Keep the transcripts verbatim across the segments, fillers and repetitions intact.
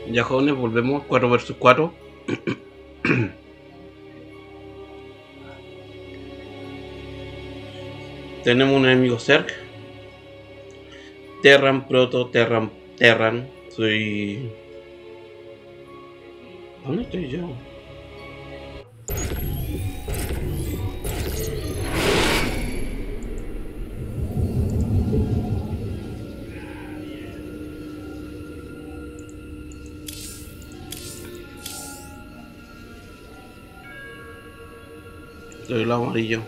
Ya jóvenes, volvemos cuatro versus cuatro. Tenemos un enemigo Zerg. Terran, Proto, Terran, Terran. Soy... ¿Dónde estoy yo? Soy el amarillo.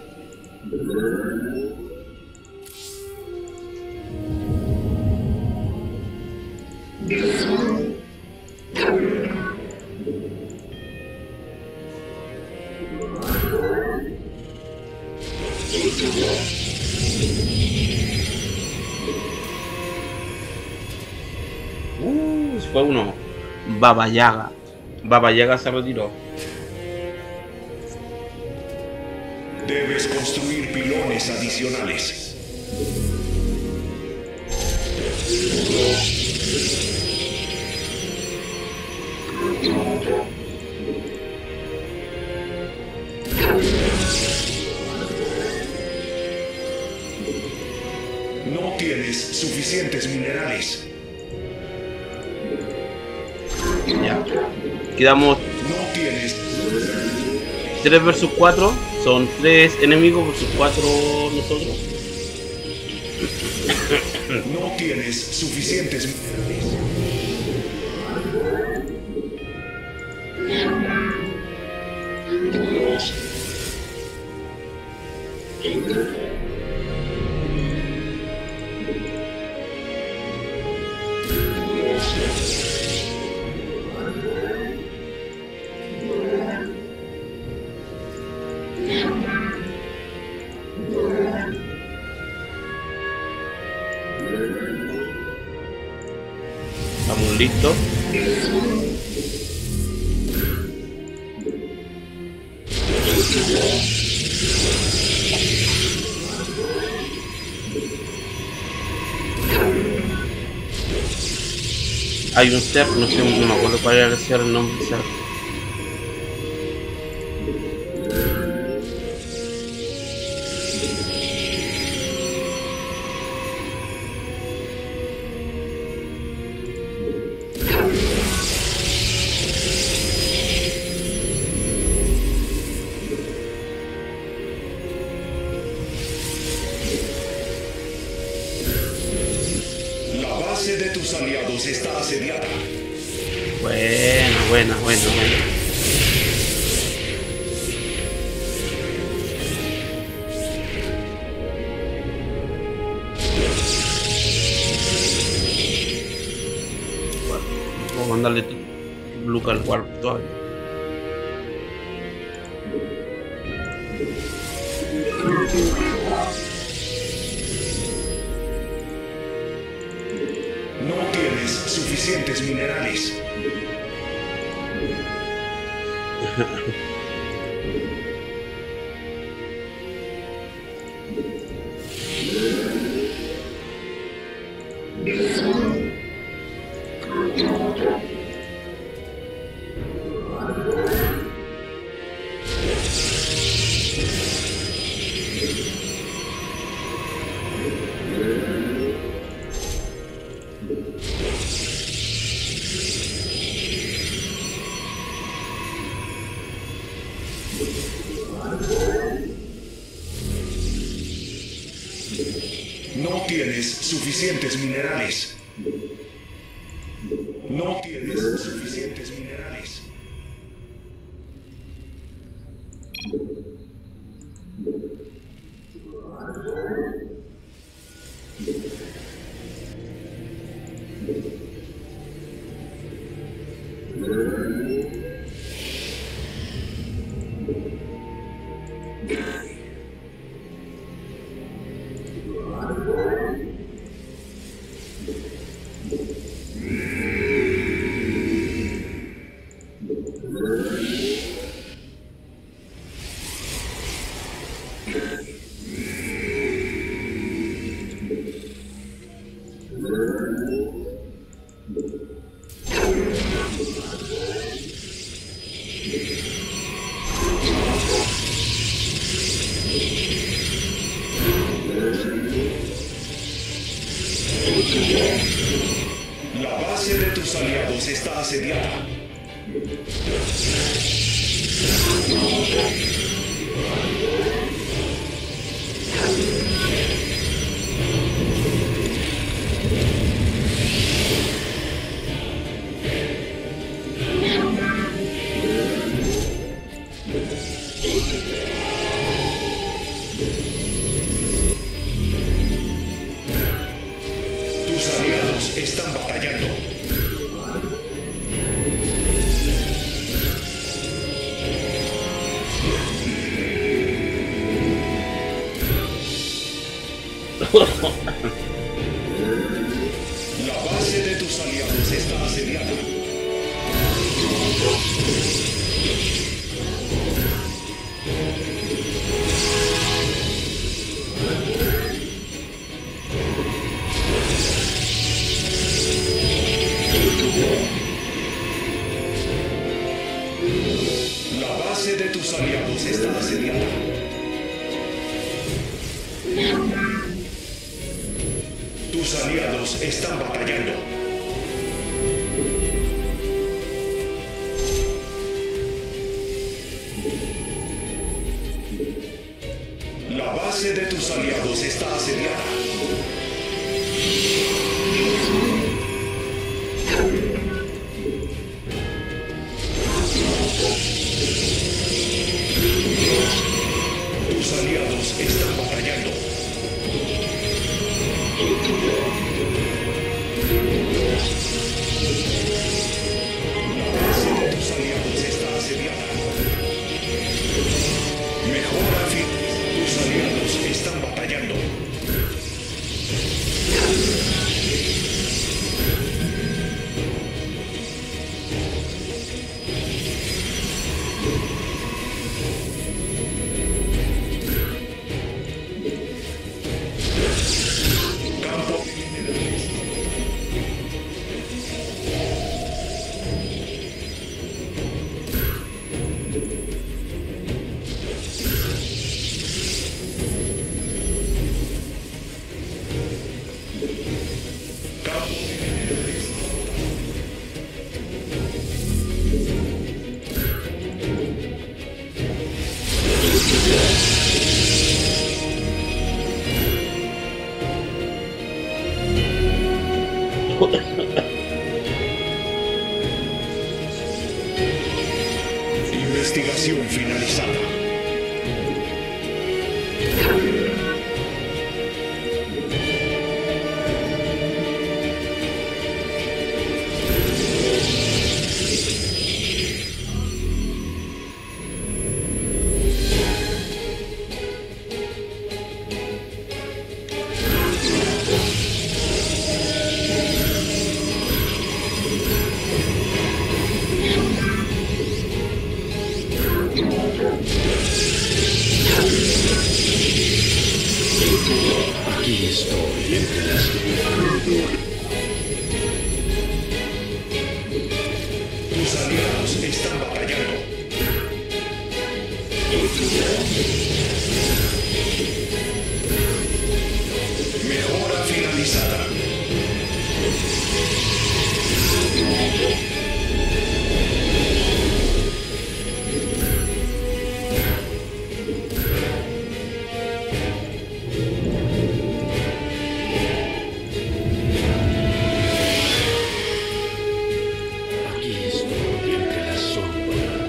Uh, se fue uno. Baba Yaga. Baba Yaga se retiró. Debes construir pilones adicionales. No tienes suficientes minerales. Ya. Quedamos No tienes. tres versus cuatro. Son tres enemigos versus cuatro nosotros. No tienes suficientes minerales. Estamos listos. Hay un ser, no sé, no me acuerdo cuál era el ser, el nombre del ser. La base de tus aliados está asediada. Buena, buena, buena, buena. Vamos a mandarle Blue al Warp todavía. No tienes suficientes minerales. No tienes suficientes minerales. No tienes suficientes minerales. tus aliados está asediada. Tus aliados están batallando. La base de tus aliados está asediada. La base de tus aliados está asediada. Tus aliados están batallando. La base de tus aliados está asediada. Tus aliados están batallando. La base de tus aliados está asediada. Mejora fin. Tus aliados están batallando. Campo de minerales. Campo de minerales. Investigación finalizada. Aquí estoy entre las... Tus aliados están batallando. Mejora finalizada. Aquí estoy entre las sombras.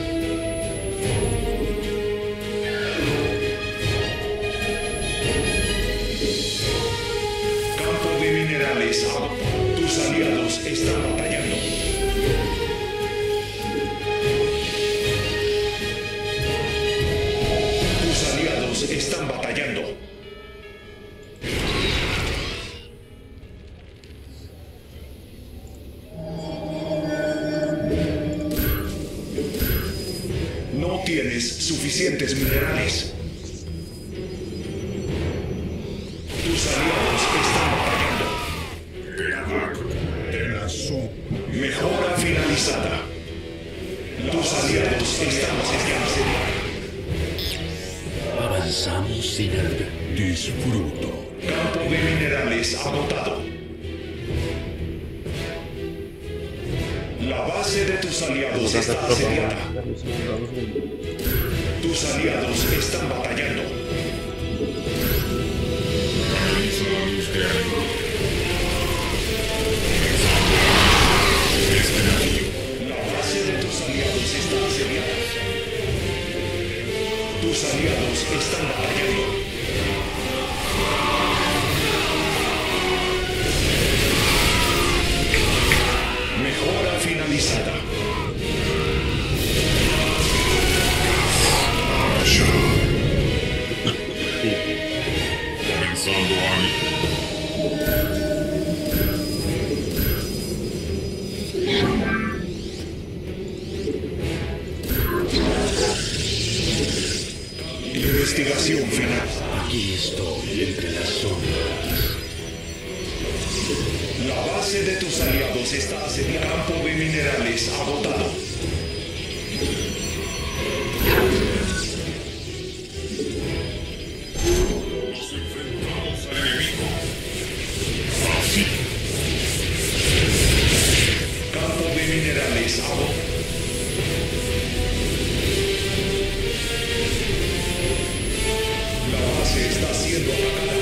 Campo de minerales. Tus aliados están batallando. Tus aliados están batallando. No tienes suficientes minerales. Tus aliados están batallando. Mejora finalizada. Tus aliados están batallando. Avanzamos sin el disfruto. Campo de minerales agotado. La base de tus aliados Vamos a hacer está tropa. asediada. Dame un segundo, dame un segundo. Tus aliados están batallando. La base de tus aliados está asediada. Tus aliados están batallando. Mejora finalizada. Comenzando a Investigación final. Aquí estoy entre las sombras. La base de tus aliados está asediada. Campo de minerales agotado. Nos enfrentamos al enemigo. Así. Campo de minerales agotado. La base está siendo atacada.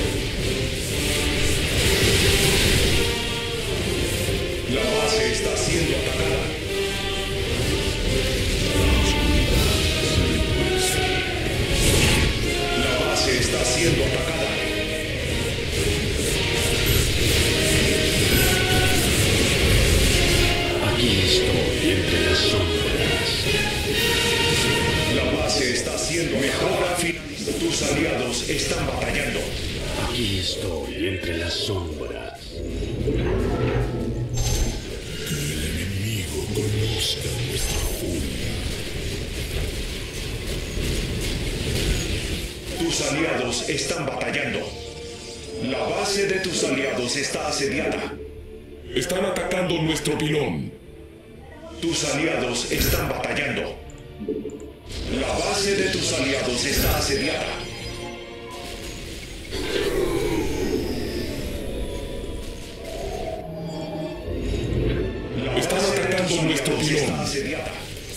La base está siendo atacada. La base está siendo atacada. Aquí estoy entre las sombras. La base está siendo mejora finalizada. Tus aliados están batallando. Aquí estoy entre las sombras. Que el enemigo conozca nuestra furia. Tus aliados están batallando. La base de tus aliados está asediada. Están atacando nuestro pilón. Tus aliados están batallando. La base de tus aliados está asediada. La Están base de atacando tus nuestro aliados pilón. está asediada.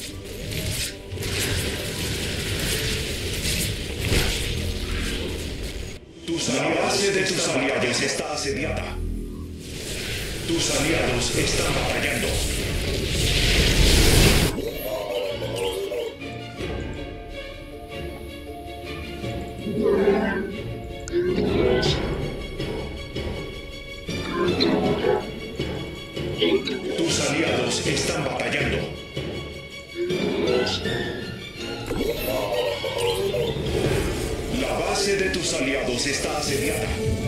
Tus la base de tus aliados está asediada. Tus aliados están batallando. Tus aliados están batallando. La base de tus aliados está asediada.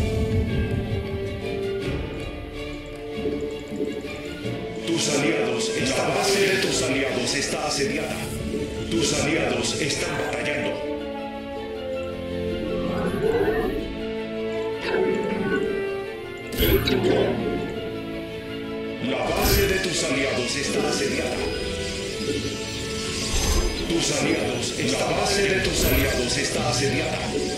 Tus aliados, la base de tus aliados está asediada. Tus aliados están batallando. La base de tus aliados está asediada. Tus aliados, la base de tus aliados está asediada.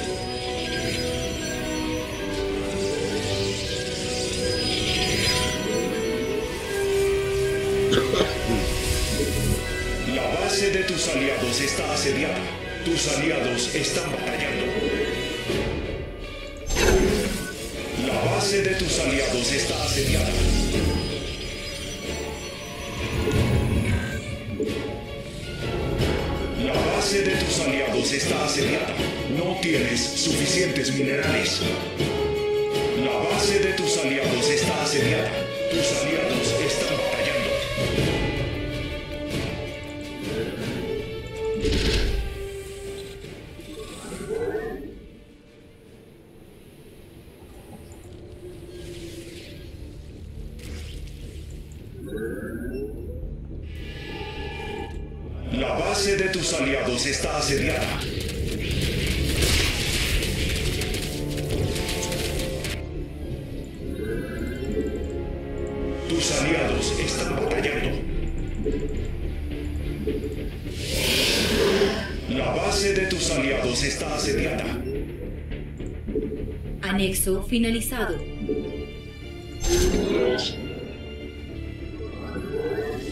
La base de tus aliados está asediada. Tus aliados están batallando. La base de tus aliados está asediada. La base de tus aliados está asediada. No tienes suficientes minerales. La base de tus aliados está asediada. Tus aliados están batallando. La base de tus aliados está asediada. Tus aliados están batallando. La base de tus aliados está asediada. Anexo finalizado.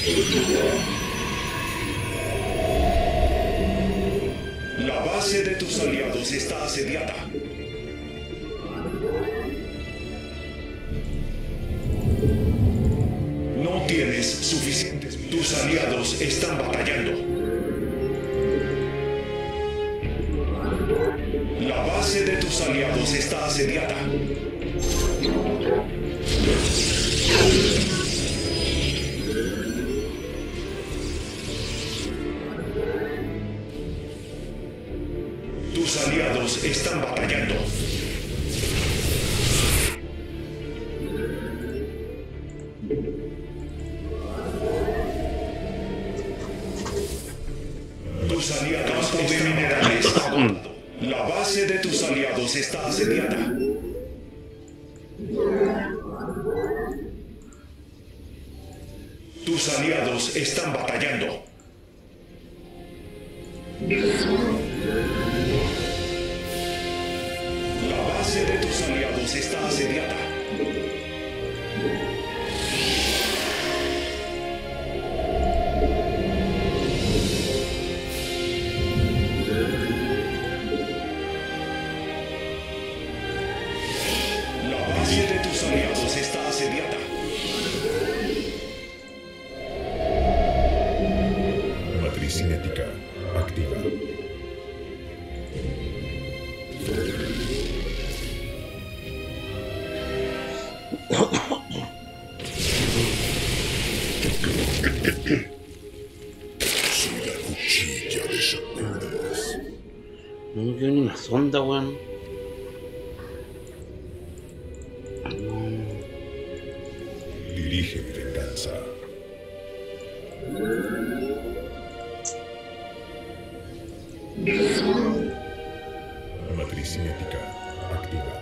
La base de tus aliados está asediada. No tienes suficientes. Tus aliados están batallando. La base de tus aliados está asediada. Tus aliados están batallando. Tus aliados de minerales agotado. La base de tus aliados está asediada. Tus aliados están batallando. La base de tus aliados está asediada. La base de tus aliados está asediada. Matriz cinética activa. Soy la cuchilla de Shakuras. No me quedó ni una sonda, weón. Dirige mi venganza. Matriz cinética activa.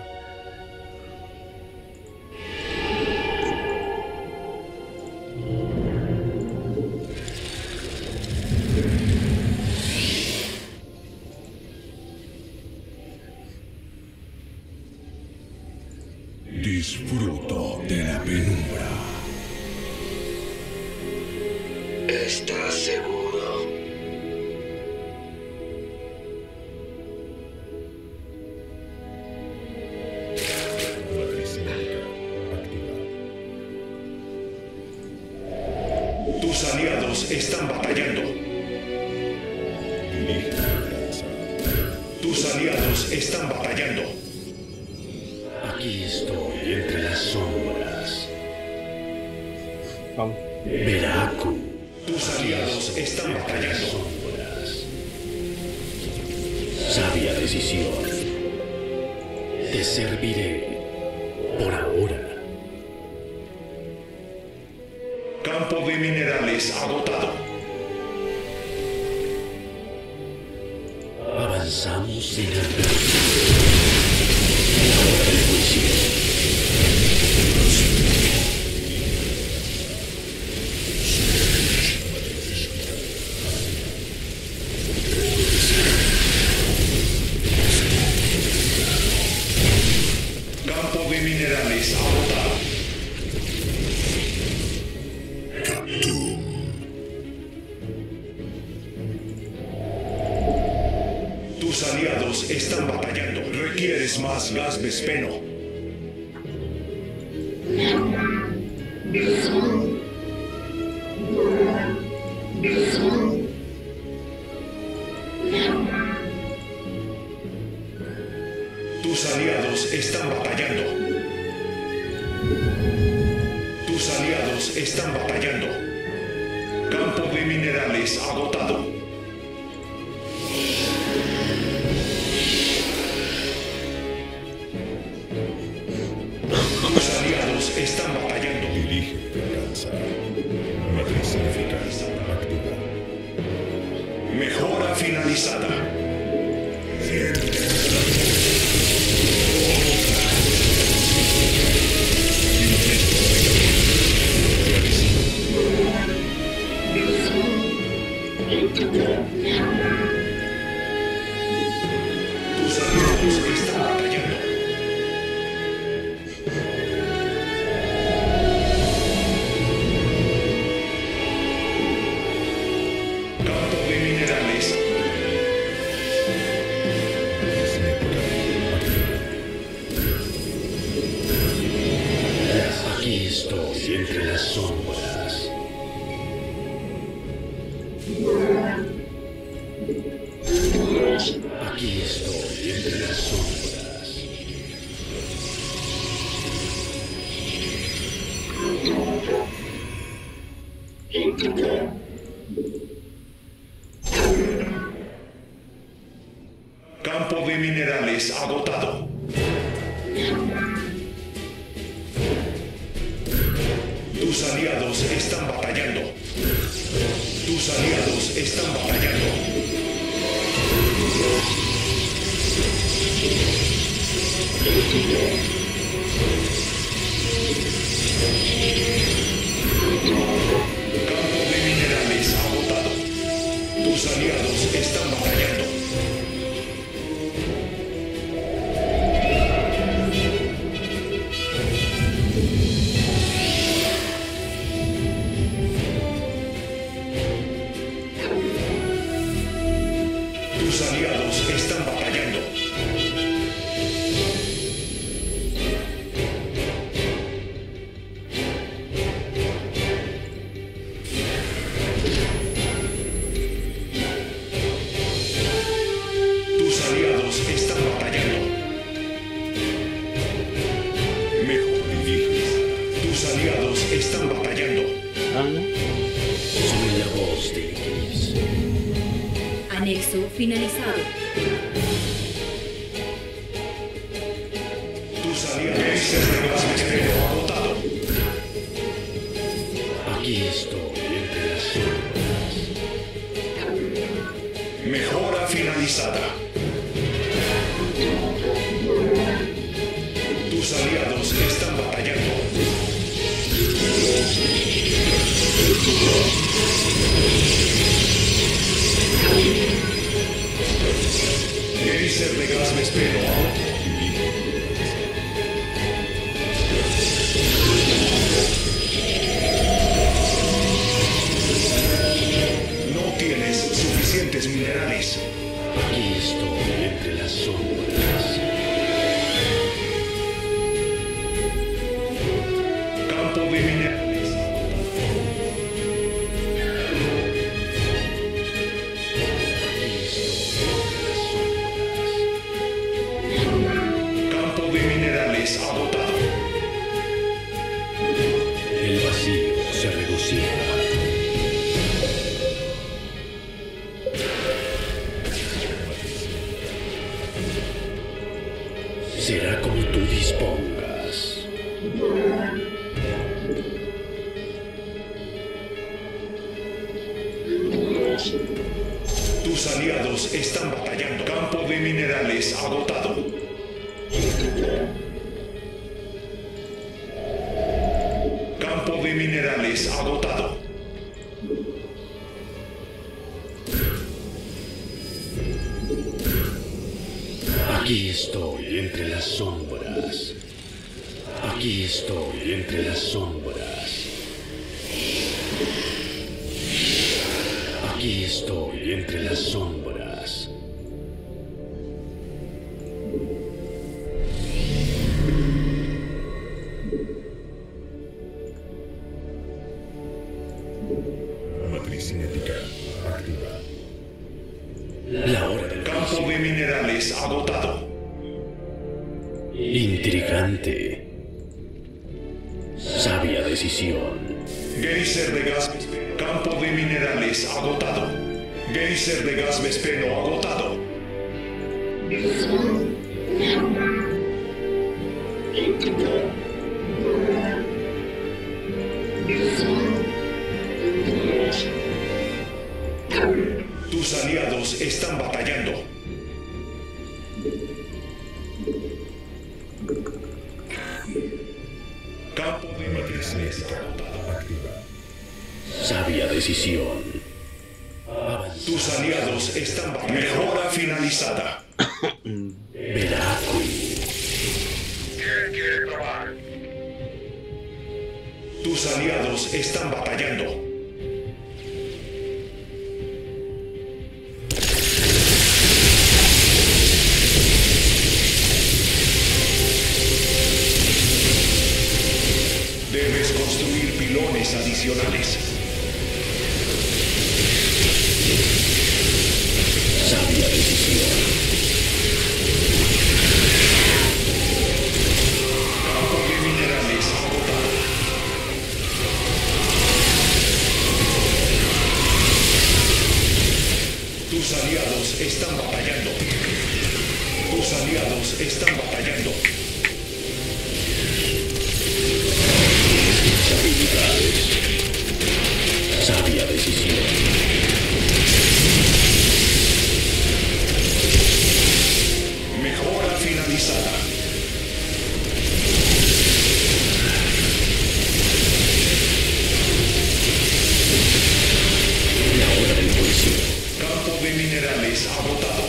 Disfruto de la penumbra. ¿Estás seguro? Matriz cinética activa. Tus aliados están batallando. Dirige mi venganza. Tus aliados están batallando. Aquí estoy entre las sombras. Vamos. Veraku. Tus aliados están batallando. Sombras. Sabia decisión. Te serviré por ahora. Campo de minerales agotado. Avanzamos sin advertir. La hora del juicio. Campo de minerales agotado. Tus aliados están batallando. Requieres más gas vespeno. Tus aliados están batallando. Tus aliados están batallando. Campo de minerales agotado. Tus aliados están batallando. Dirige mi venganza. Matriz cinética activa. Mejora finalizada. Tus aliados están batallando. Campo de minerales agotado. Tus aliados están batallando. Tus aliados están batallando. Campo de minerales agotado. Tus aliados están batallando. Tus aliados están batallando. Tus aliados están batallando. Mejor vivir. Tus aliados están batallando. Ah, ¿no? Soy la voz de X. Anexo finalizado. Tus aliados están agotado. Aquí estoy entre las sombras. Mejora finalizada. Tus aliados están batallando. Geyser de gas vespero. No tienes suficientes minerales. Aquí estoy entre las sombras. Campo de minerales. Campo de minerales agotado. El vacío se regocija. Será como tú dispongas. Tus aliados están batallando. Campo de minerales agotado. Campo de minerales agotado. Aquí estoy entre las sombras. Aquí estoy entre las sombras. Aquí estoy entre las sombras. Matriz cinética activa. La hora del Campo de minerales agotado. intrigante. Sabia decisión. Geyser de gas. Campo de minerales agotado. Geyser de gas vespeno agotado. Tus aliados están batallando. Campo de Matriz minerales cinética agotado. activa. Sabia decisión. Tus aliados están batallando. Mejora finalizada. Veracruz. Tus aliados están batallando. Debes construir pilones adicionales. Sabia decisión. Campo de minerales agotado. aliados están batallando. Habilidades. Sabia decisión. Mejora finalizada. La hora del juicio. Campo de minerales agotado.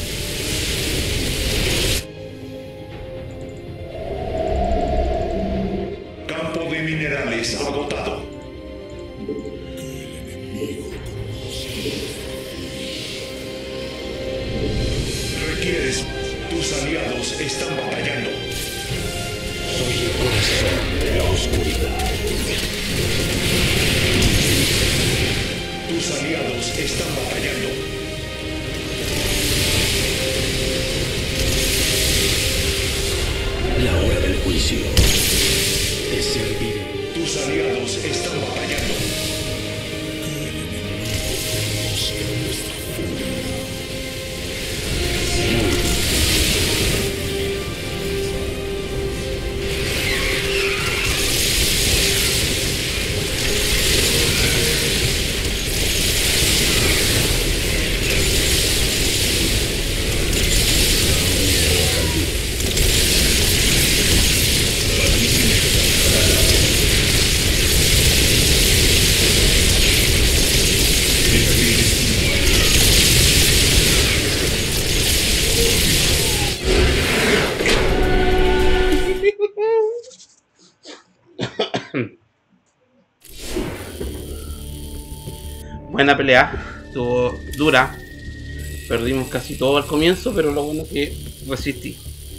Campo de minerales agotado. Requieres. Tus aliados están batallando. Soy el corazón de la oscuridad. Tus aliados están batallando. La hora del juicio. Te serviré. Tus aliados están batallando. Buena pelea, estuvo dura. Perdimos casi todo al comienzo, pero lo bueno es que resistí.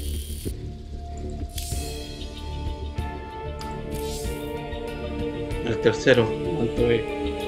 El tercero, ¿cuánto es?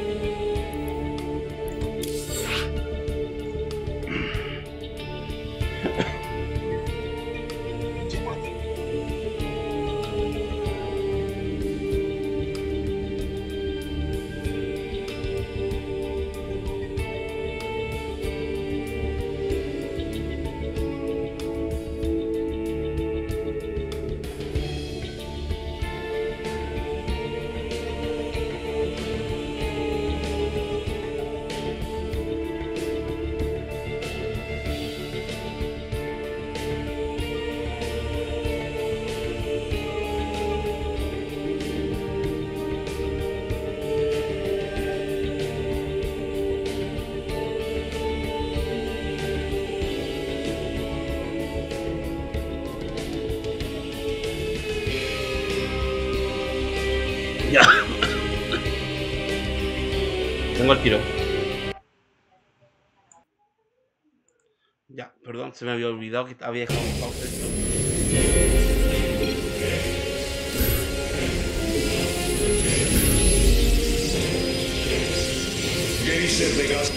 Ya. Tengo el tiro. Ya, perdón, se me había olvidado que había dejado un pausa esto. Geyser de gas.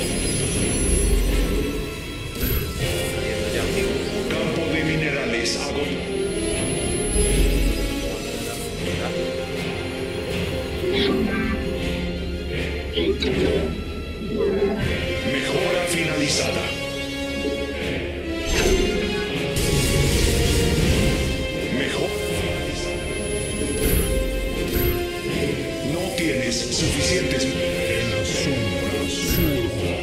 Campo de minerales agotado. Mejora finalizada. Mejor. No tienes suficientes. En la sombra surjo.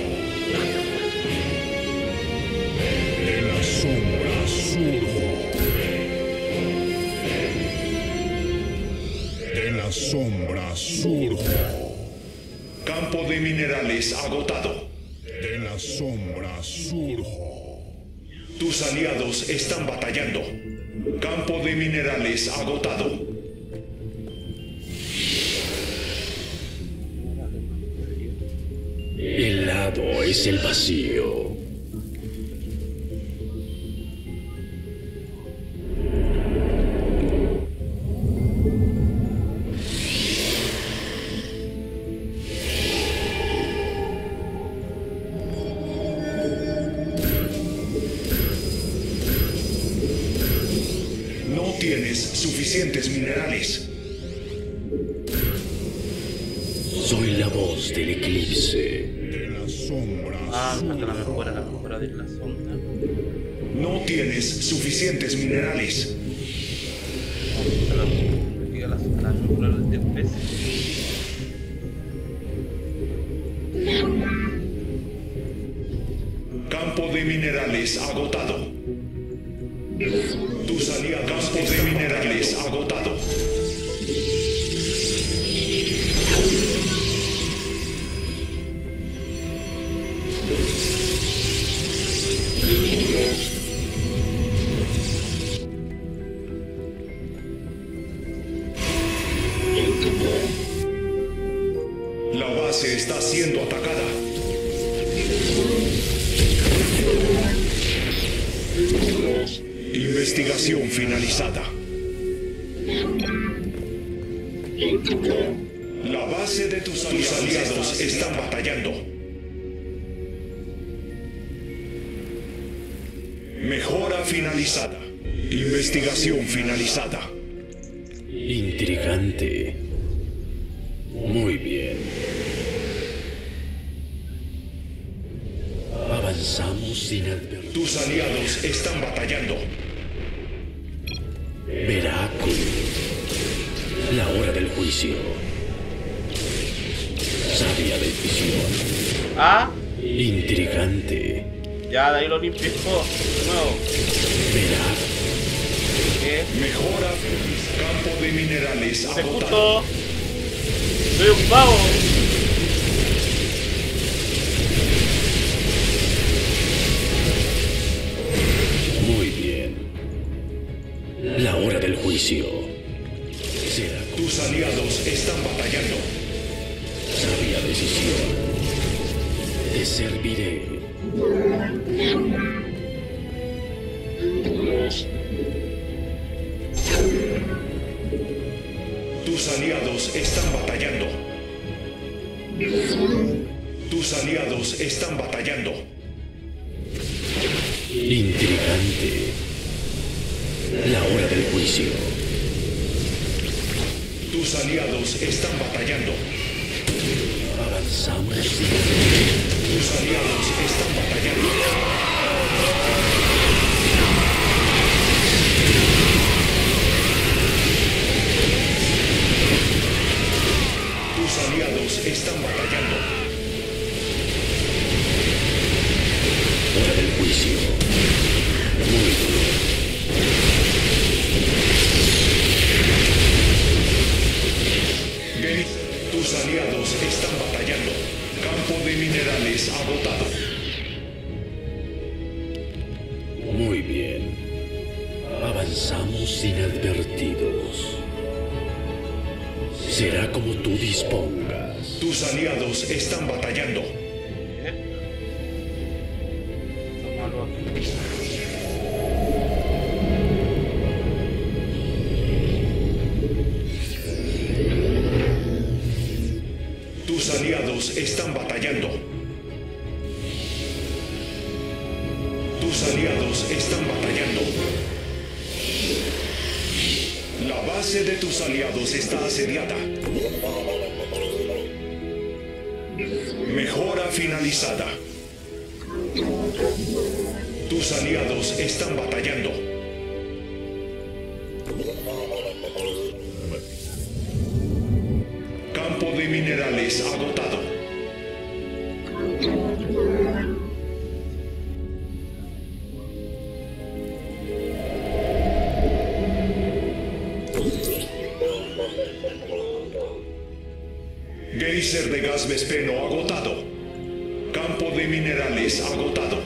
En la sombra surjo. En la sombra surjo. Campo de minerales agotado. En la sombra surjo. Tus aliados están batallando. Campo de minerales agotado. El lado es el vacío. No tienes suficientes minerales. Soy la voz del eclipse. En la sombra Ah, surjo. falta la mejora, la mejora de la sonda. No tienes suficientes minerales. A la- aquí a las a las núcleos de pez. Campo de minerales agotado. Tus aliados. Campo de minerales agotado. La base está siendo atacada. Investigación finalizada. La base de tus aliados, tus aliados están batallando. Mejora finalizada. Investigación finalizada. Intrigante. Muy bien. Avanzamos sin advertir. Tus aliados están batallando. Veraco. La hora del juicio. Sabia decisión. Ah, Intrigante. ya de ahí lo limpié todo. De nuevo. Veraco. ¿Qué? Mejora. Campo de minerales Se agotado. justo. Soy un pavo. Muy bien. La hora del juicio. Será con Tus aliados están batallando. sabia decisión. Te serviré. Tus aliados están batallando. Tus aliados están batallando. Intrigante. La hora del juicio. Tus aliados están batallando. Avanzamos sin Tus aliados están batallando. Tus aliados están batallando. hora del juicio. Muy bien. Gay, tus aliados están batallando. Campo de minerales agotado. Muy bien. Avanzamos inadvertidos. Será como tú dispongas. Tus aliados están batallando. ¿Qué? Está malo aquí. Tus aliados están batallando. Tus aliados están batallando. La base de tus aliados está asediada. Mejora finalizada. Tus aliados están batallando. Campo de minerales agotado. Geyser de gas vespeno agotado. Campo de minerales agotado.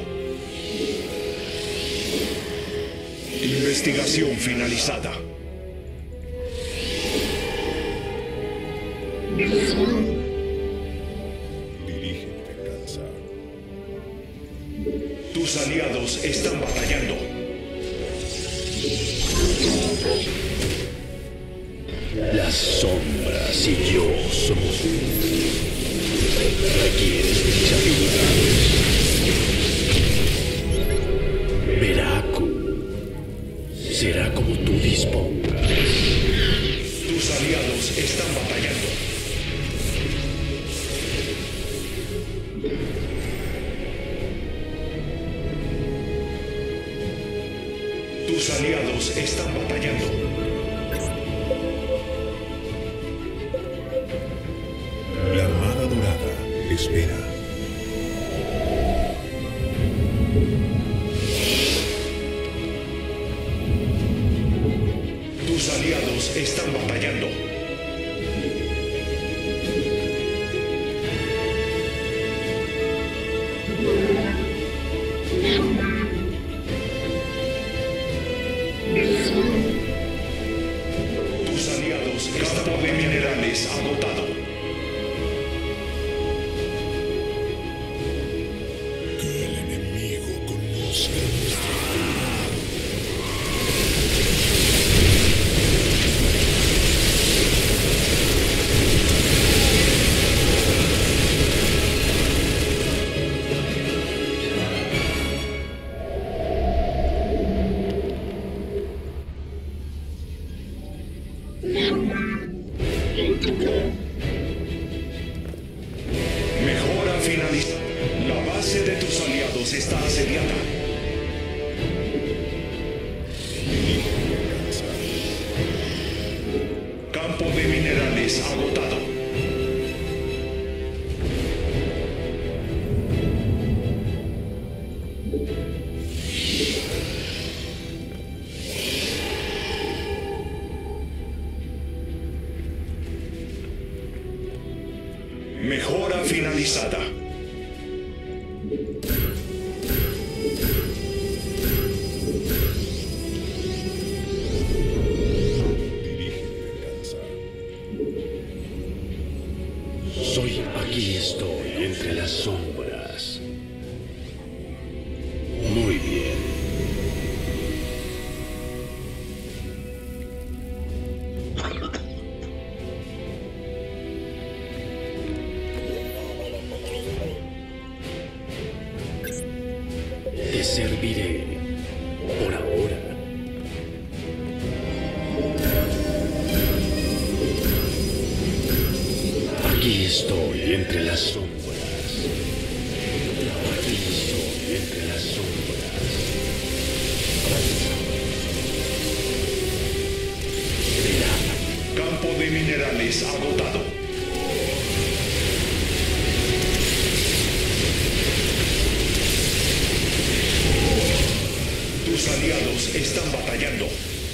Investigación finalizada. Dirígete a casa. Tus aliados están batallando. Las sombras y yo somos uno. Requieres de mis habilidades. Veraku. Será como tú dispongas. Tus aliados están batallando. Tus aliados están batallando. La Armada Dorada espera. Tus aliados están batallando. Tus aliados, campo de minerales agotado. Que el enemigo conozca nuestra Mejora finalizada. La base de tus aliados está asediada. Campo de minerales agotado. Mejora finalizada. dirige mi venganza. Soy aquí estoy entre las sombras. Muy bien. Te serviré por ahora. Aquí estoy entre las sombras. Aquí estoy entre las sombras. Campo de minerales agotado. Tus aliados están batallando.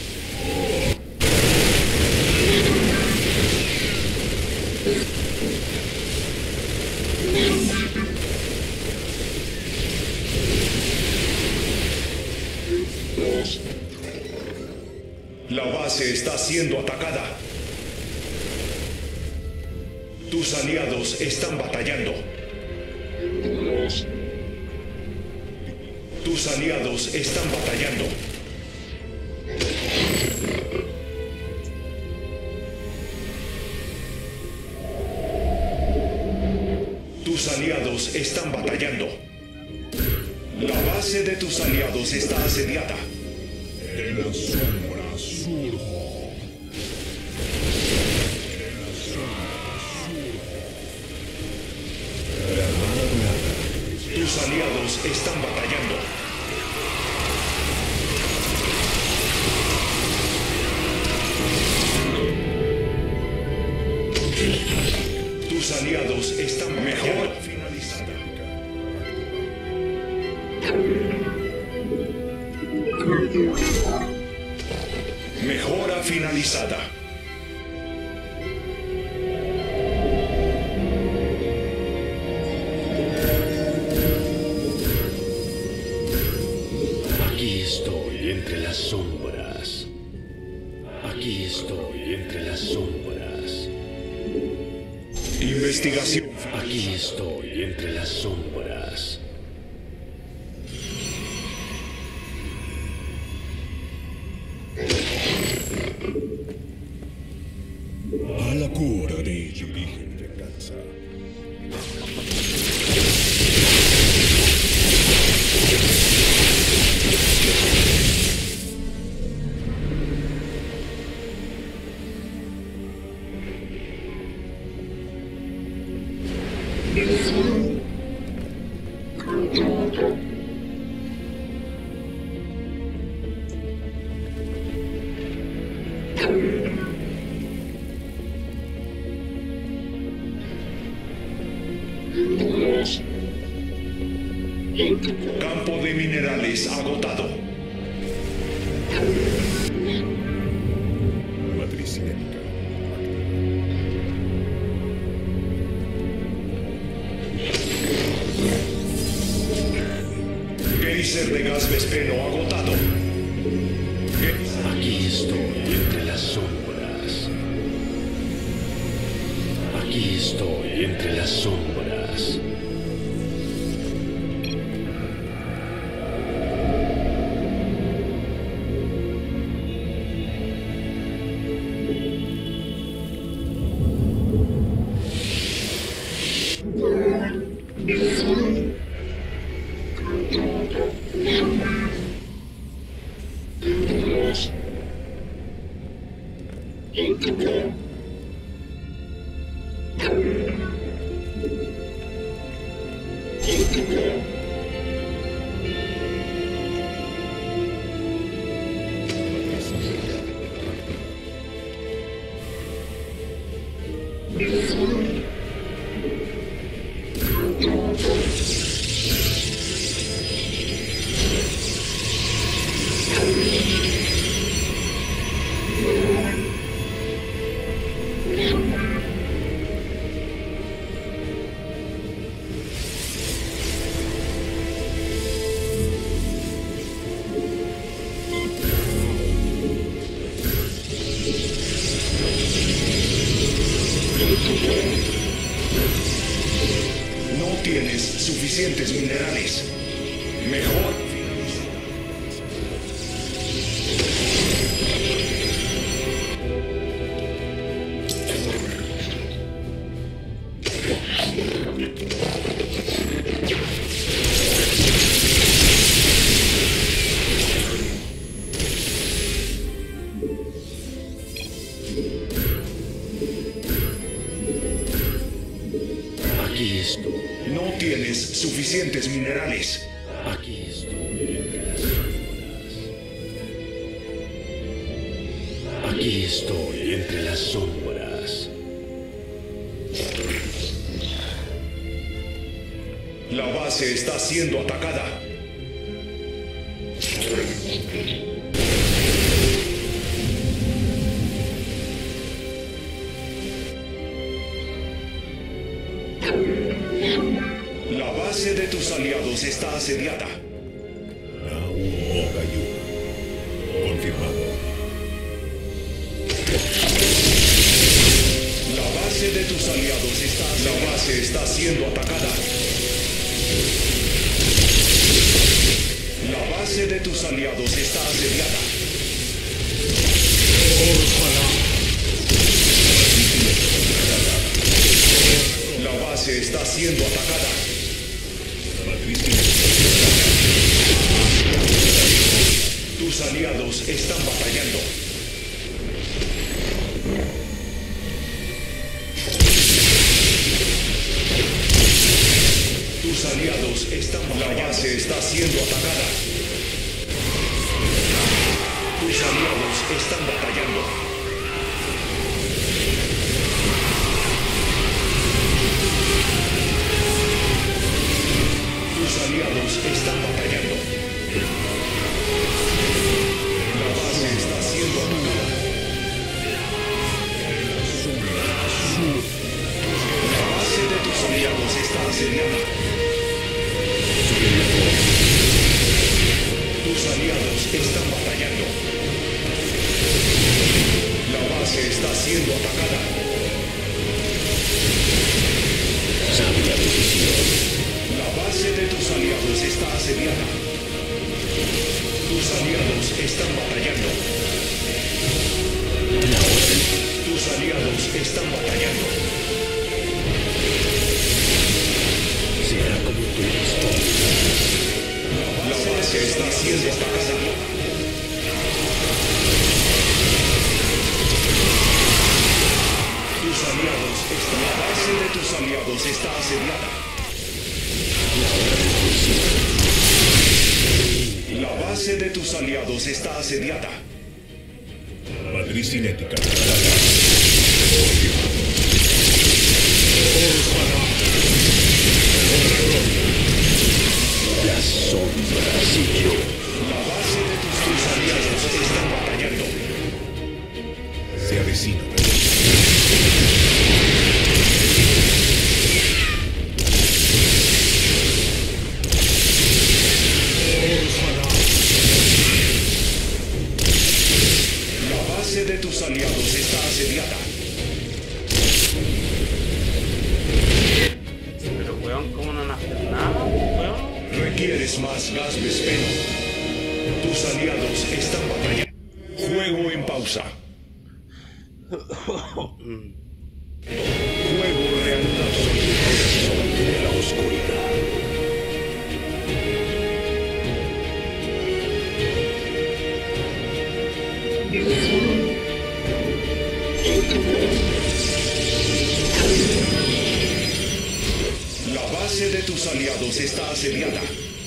La base está siendo atacada. Tus aliados están batallando. Tus aliados están batallando. Tus aliados están batallando. La base de tus aliados está asediada. De la sombra surjo. De la sombra surjo. La Armada Dorada Tus aliados están batallando. Tus aliados están mejor finalizada. Mejora finalizada. Aquí estoy entre las sombras. Aquí estoy entre las sombras. Investigación. Aquí estoy entre las sombras. a la cura de dirige mi venganza. Campo de minerales agotado. Matriz cinética. Geyser de gas vespeno agotado. Ge- Aquí estoy entre las sombras. Aquí estoy entre las sombras. No tienes suficientes minerales. Mejor. Aquí estoy. No tienes suficientes minerales. Aquí estoy entre las sombras. Aquí estoy entre las sombras. La base está siendo atacada. La base de tus aliados está asediada. Nau Ogayu. Confirmado. La base de tus aliados está asediada. La base está siendo atacada. La base de tus aliados está asediada. La base está siendo atacada. Matriz cinética. Tus aliados están batallando. Tus aliados están batallando. La base está siendo atacada. Tus aliados están batallando. Tus aliados están batallando. La base está siendo atacada. La base de tus aliados está asediada. Tus aliados están batallando. La base está siendo atacada. Sabia decisión. La base de tus aliados está asediada. Tus aliados están batallando. La orden. Tus aliados están batallando. Será como tú dispongas. La base está siendo atacada. Tus aliados están... La base de tus aliados está asediada. La base de tus aliados está asediada. Matriz cinética. quieres más gas vespeno? Tus aliados están batallando. Juego en pausa. Juego reanudado. De la oscuridad. La base de tus aliados está asediada.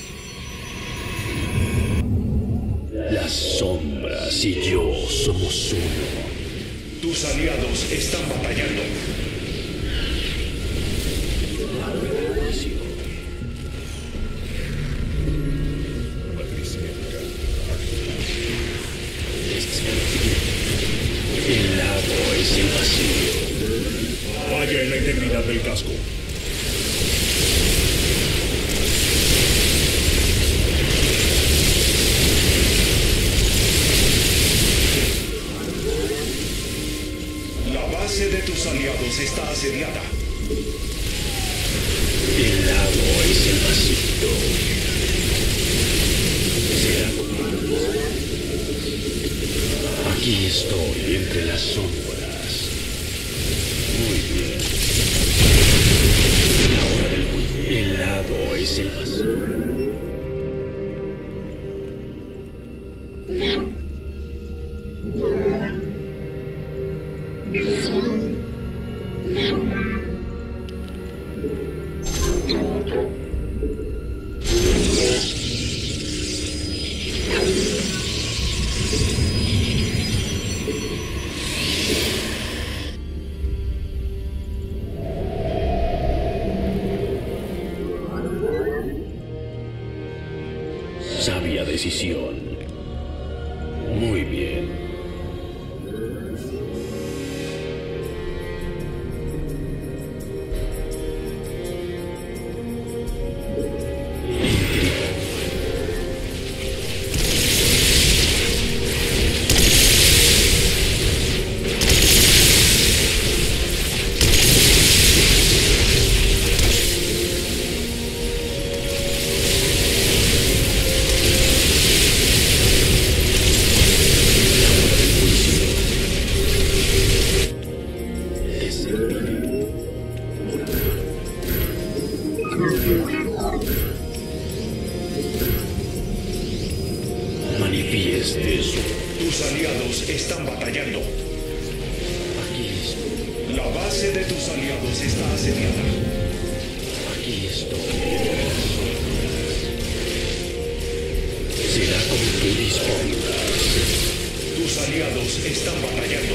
Las sombras y yo somos uno. Tus aliados están batallando. El lado es el vacío. Falla en la integridad del casco. La base de tus aliados está asediada. El lado es el vacío. Será conmigo. Aquí estoy entre las sombras. Muy bien. La hora del juicio. El lado es el vacío. Sabia decisión. Muy bien. Manifieste eso. Tus aliados están batallando. Aquí estoy. La base de tus aliados está asediada. Aquí estoy. Será como tú dispongas. Tus aliados están batallando.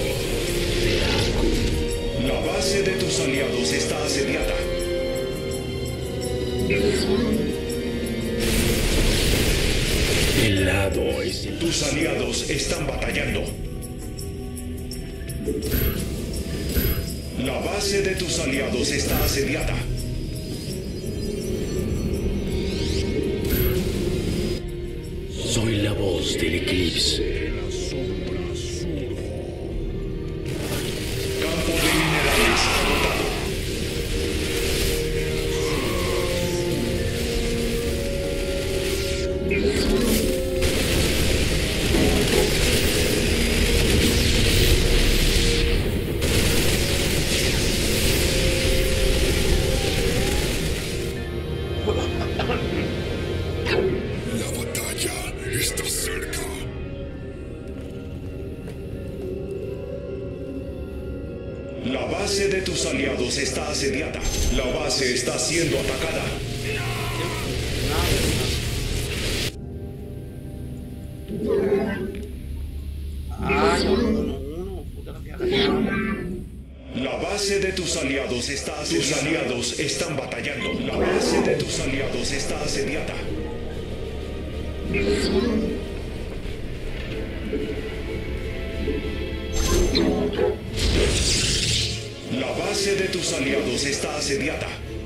La base de tus aliados está asediada. El lado es el... Tus aliados están batallando. La base de tus aliados está asediada. Soy la voz del eclipse. Campo de minerales agotado. La batalla está cerca. La base de tus aliados está asediada. La base está siendo atacada. Ay, no, no, no, puta la cagada. La base de tus aliados está asediada. Tus aliados están batallando. La base de tus aliados está asediada. La base de tus aliados está asediada.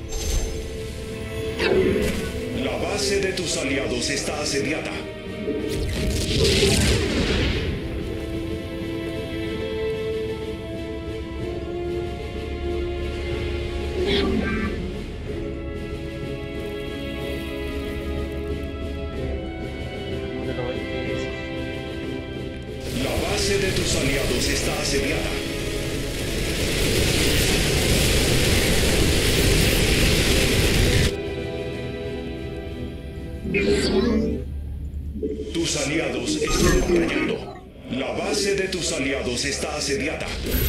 La base de tus aliados está asediada. base de tus aliados está asediada. Tus aliados están batallando. La base de tus aliados está asediada.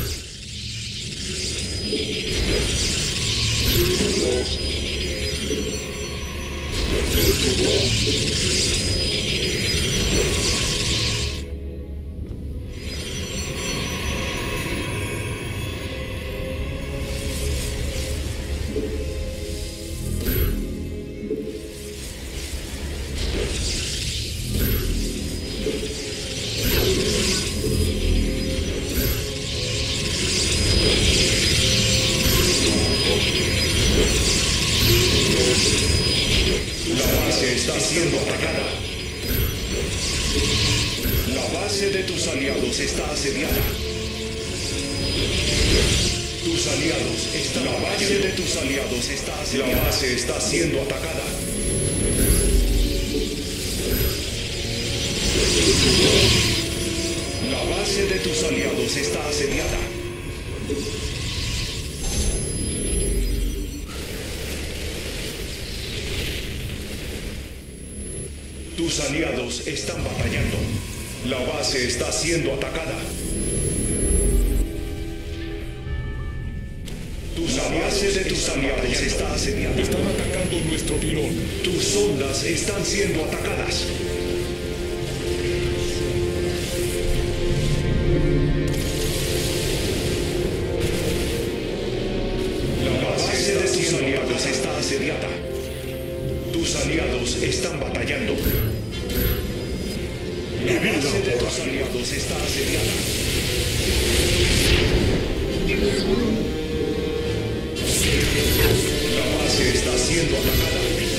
La base está siendo atacada. La base de tus aliados está asediada. Tus aliados están. La base de tus aliados está asediada. La base está siendo atacada. La base de tus aliados está asediada. Tus aliados están batallando. La base está siendo atacada. Tus la base de tus aliados está asediada. Están atacando nuestro pilón. Tus sondas están siendo atacadas. La base de tus aliados está asediada. Tus aliados están batallando. La base de tus aliados está asediada. La base está siendo atacada.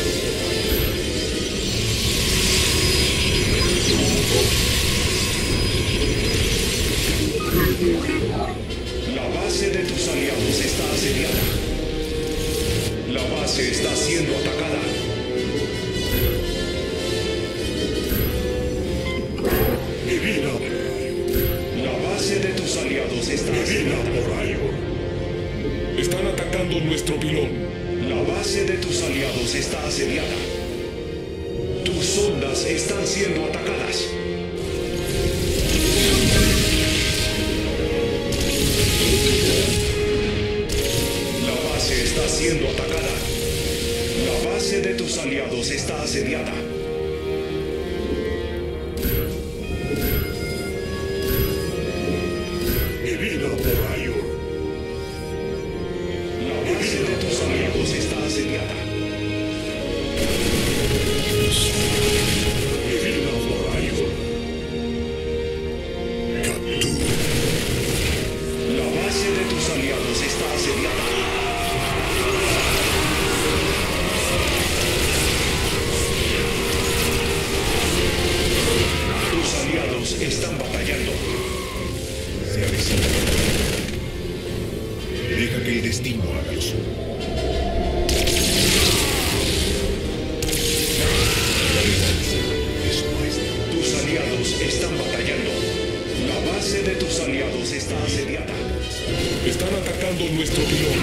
La base de tus aliados está asediada. La base está siendo atacada. La base de tus aliados está asediada. Están atacando nuestro pilón. La base de tus aliados está asediada. Tus sondas están siendo atacadas. La base está siendo atacada. La base de tus aliados está asediada. La base de tus aliados está asediada. La base de tus aliados está asediada. Tus aliados están batallando. Se avecina. Deja que el destino haga lo suyo. La venganza es nuestra. Tus aliados están batallando. La base de tus aliados está asediada. Están atacando nuestro pilón.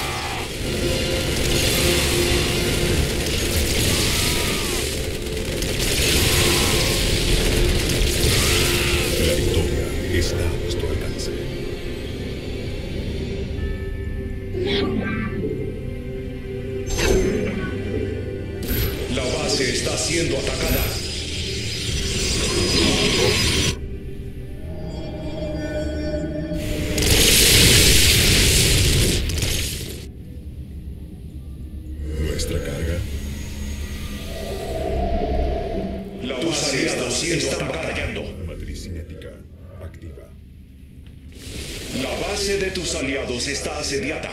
La victoria está a nuestro alcance. La base está siendo atacada. Nuestra carga. La base está siendo batallando. Matriz cinética activa. La base de tus aliados está asediada.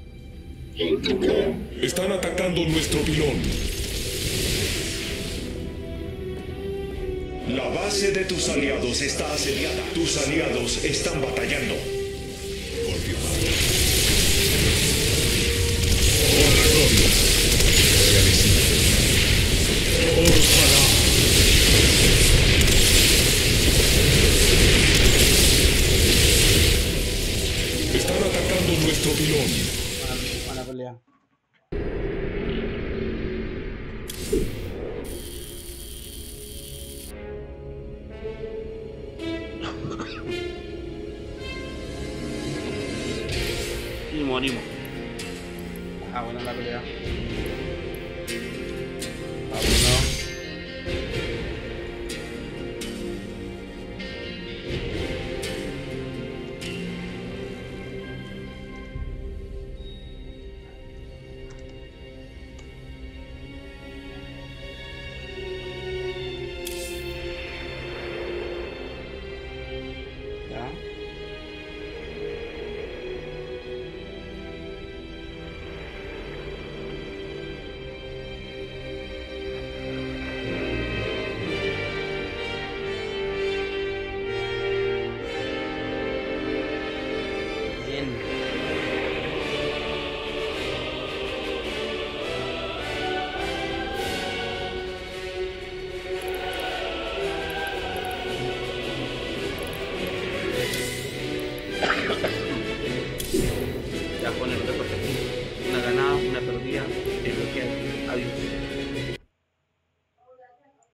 Están atacando nuestro pilón. La base de tus aliados está asediada. Tus aliados están batallando. Confirmado. Por la gloria. Se avecina. Ojalá. Y morimos. Ah, buena la pelea. Ah, bueno.